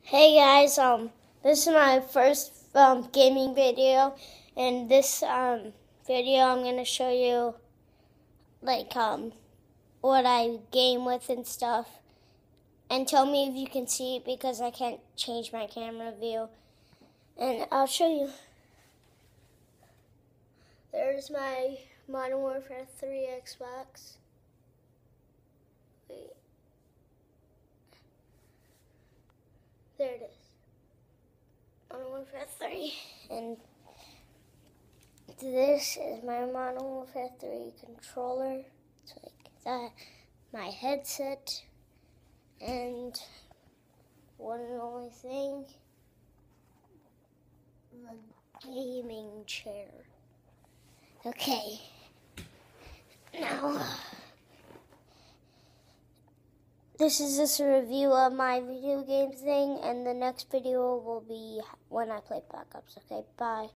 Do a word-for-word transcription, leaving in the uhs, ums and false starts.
Hey guys, um, this is my first um, gaming video, and this um, video I'm gonna show you like um, what I game with and stuff, and tell me if you can see it because I can't change my camera view, and I'll show you. There's my Modern Warfare three Xbox. Wait. There it is. Modern Warfare three, and this is my Modern Warfare three controller. It's like that. My headset, and one and only thing, the gaming chair. Okay, now this is just a review of my video game thing, and the next video will be when I play Black Ops. Okay, bye.